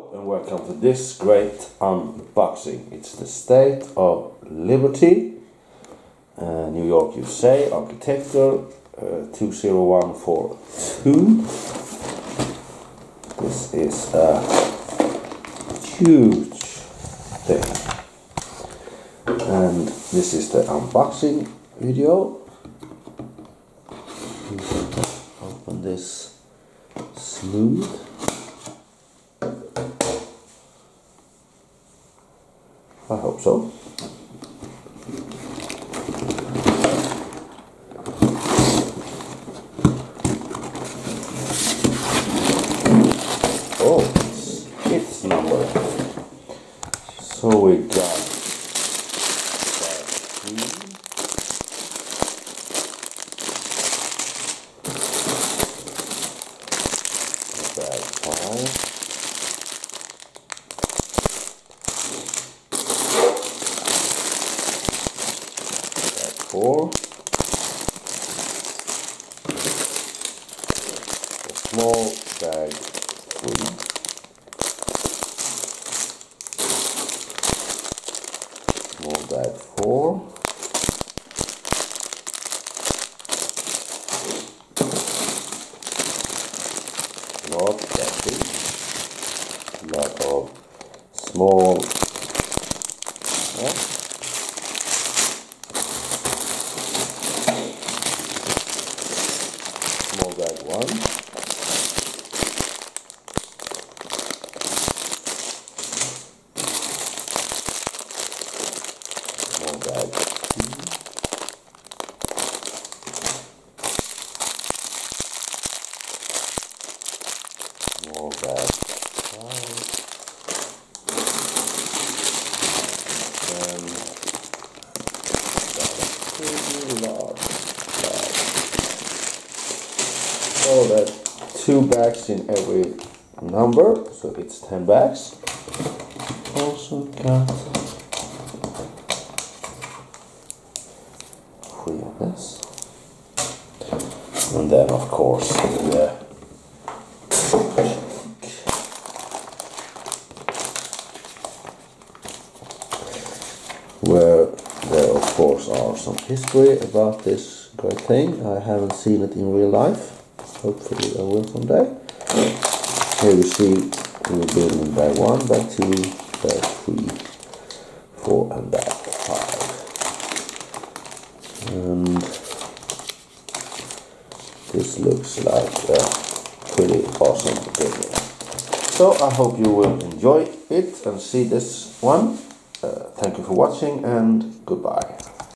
Hello and welcome to this great unboxing. It's the State of Liberty, New York, USA, architecture 20142. This is a huge thing, and this is the unboxing video. You can open this smooth. I hope so. Oh, it's number. So we got bag 3, bag 5. 4, a small bag 3, small bag 4, not that big, lot of small, small bag 1, small bag 2, small bag 5, and a pretty large bag. So that's 2 bags in every number, so it's 10 bags. Also got 3 of this, and then of course the where there of course are some history about this great thing. I haven't seen it in real life. Hopefully I will someday. Here you see we've been in bag 1, bag 2, bag 3, 4 and bag 5. And this looks like a pretty awesome video. So I hope you will enjoy it and see this one. Thank you for watching and goodbye.